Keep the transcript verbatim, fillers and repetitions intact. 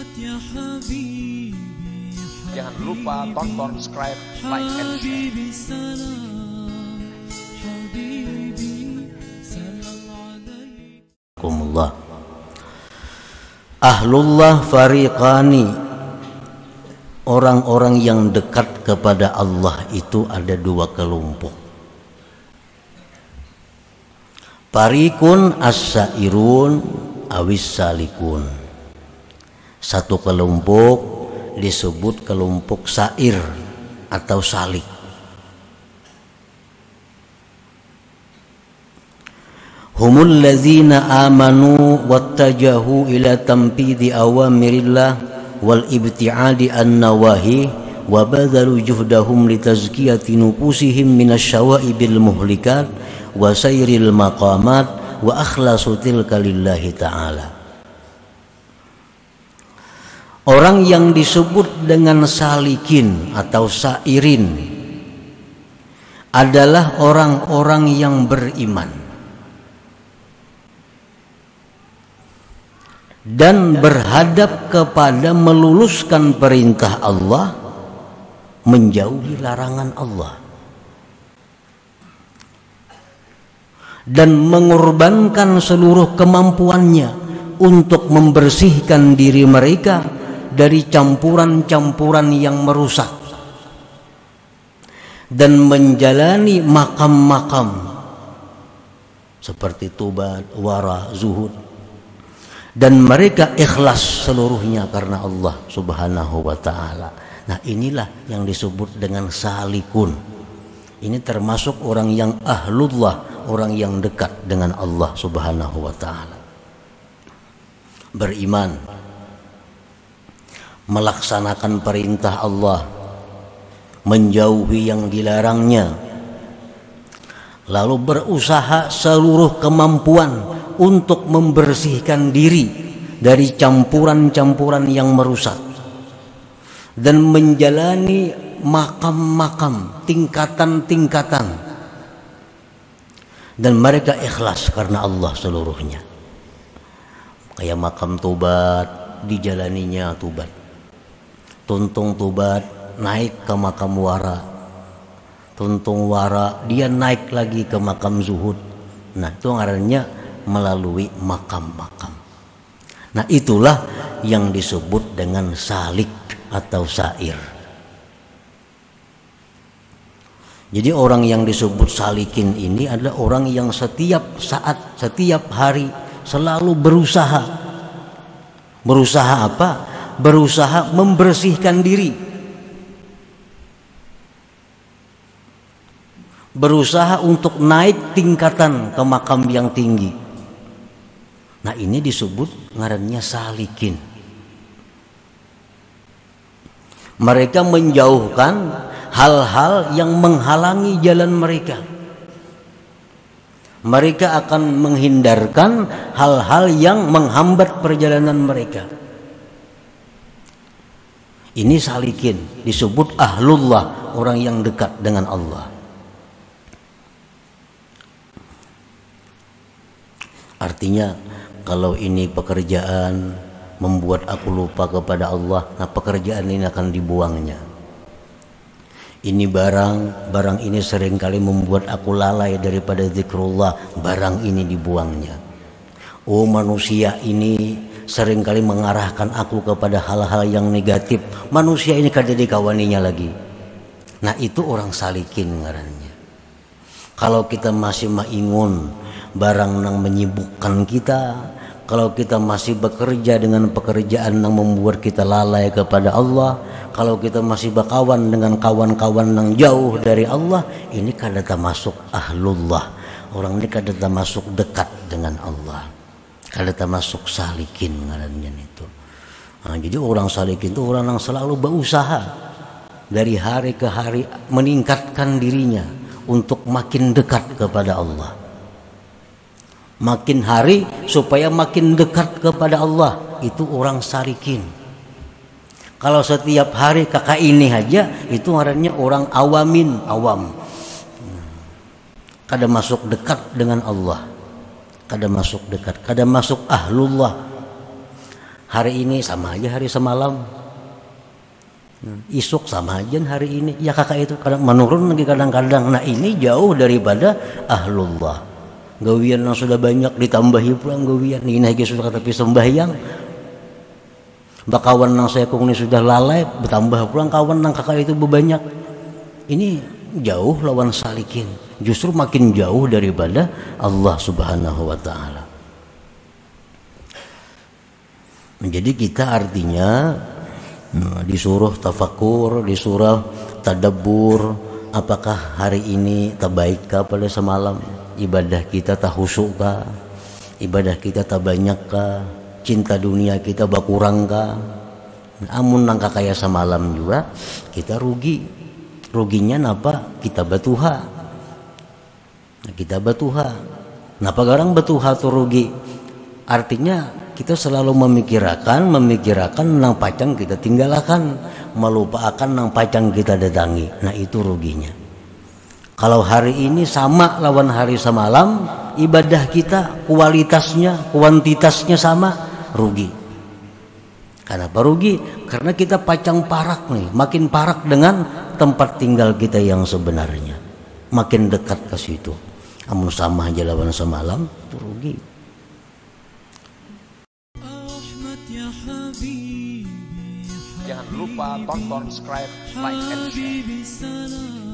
Jangan lupa tonton, subscribe, like, and share. Ahlullah fariqani, orang-orang yang dekat kepada Allah itu ada dua kelompok. Fariqun as-sairun awis salikun. Satu kelompok disebut kelompok sair atau salik. Humul ladzina amanu wattajahu ila tanfidhi awamirillah wal ibti'adi an-nawahi wa badhalu juhdahum litazkiyati nufusihim minasyawa'ibil muhlikat wa sayril maqamat wa akhlasu tilka lillahi ta'ala. Orang yang disebut dengan salikin atau sairin adalah orang-orang yang beriman dan berhadap kepada meluluskan perintah Allah, menjauhi larangan Allah, dan mengorbankan seluruh kemampuannya untuk membersihkan diri mereka dari campuran-campuran yang merusak dan menjalani makam-makam seperti tobat, wara, zuhud, dan mereka ikhlas seluruhnya karena Allah Subhanahu wa ta'ala. Nah, inilah yang disebut dengan salikun. Ini termasuk orang yang ahlullah, orang yang dekat dengan Allah Subhanahu wa ta'ala. Beriman, melaksanakan perintah Allah, menjauhi yang dilarangnya, lalu berusaha seluruh kemampuan untuk membersihkan diri dari campuran-campuran yang merusak dan menjalani makam-makam, tingkatan-tingkatan, dan mereka ikhlas karena Allah seluruhnya. Kayak makam tobat, dijalaninya tobat. Tuntung tobat, naik ke makam wara. Tuntung wara, dia naik lagi ke makam zuhud. Nah, itu ngarannya melalui makam-makam. Nah, itulah yang disebut dengan salik atau sair. Jadi orang yang disebut salikin ini adalah orang yang setiap saat, setiap hari selalu berusaha. Berusaha apa? Berusaha membersihkan diri. Berusaha untuk naik tingkatan ke makam yang tinggi. Nah, ini disebut ngarannya salikin. Mereka menjauhkan hal-hal yang menghalangi jalan mereka. Mereka akan menghindarkan hal-hal yang menghambat perjalanan mereka. Ini salikin, disebut ahlullah, orang yang dekat dengan Allah. Artinya, kalau ini pekerjaan membuat aku lupa kepada Allah, nah pekerjaan ini akan dibuangnya. Ini barang, barang ini seringkali membuat aku lalai daripada zikrullah, barang ini dibuangnya. Oh, manusia ini seringkali mengarahkan aku kepada hal-hal yang negatif, manusia ini kada dikawaninya lagi. Nah, itu orang salikin ngarannya. Kalau kita masih maingun barang yang menyibukkan kita, kalau kita masih bekerja dengan pekerjaan yang membuat kita lalai kepada Allah, kalau kita masih berkawan dengan kawan-kawan yang jauh dari Allah, ini kada termasuk ahlullah. Orang ini kada termasuk dekat dengan Allah, kada termasuk salikin ngarannya itu. Nah, jadi orang salikin itu orang yang selalu berusaha dari hari ke hari meningkatkan dirinya untuk makin dekat kepada Allah. Makin hari supaya makin dekat kepada Allah, itu orang salikin. Kalau setiap hari kakak ini aja, itu ngarannya orang awamin, awam. Kada masuk dekat dengan Allah, kada masuk dekat, kada masuk ahlullah. Hari ini sama aja hari semalam. Isuk sama aja hari ini. Ya kakak itu kadang menurun lagi kadang-kadang. Nah ini jauh daripada ahlullah. Gawian yang sudah banyak ditambahi pulang gawian. Ini lagi sudah tapi sembahyang. Bakawan yang saya kung ini sudah lalai. Bertambah pulang kawan yang kakak itu berbanyak. Ini jauh lawan salikin. Justru makin jauh daripada Allah subhanahu wa ta'ala. Jadi kita artinya disuruh tafakur, disuruh tadabbur. Apakah hari ini tabaik pada semalam? Ibadah kita tak khusyuk kah? Ibadah kita tak banyak kah? Cinta dunia kita berkurang kah? Amun nangka kaya semalam juga kita rugi. Ruginya napa? Kita batuha. Nah, kita batuha. Napa garang batuha tuh rugi? Artinya kita selalu memikirkan, memikirkan nang pacang kita tinggalkan, melupakan nang pacang kita datangi. Nah itu ruginya. Kalau hari ini sama lawan hari semalam, ibadah kita kualitasnya, kuantitasnya sama, rugi. Kenapa rugi? Karena kita pacang parak nih, makin parak dengan tempat tinggal kita yang sebenarnya, makin dekat ke situ. Amun sama aja lawan semalam, itu rugi. Jangan lupa tonton, subscribe, like, and share.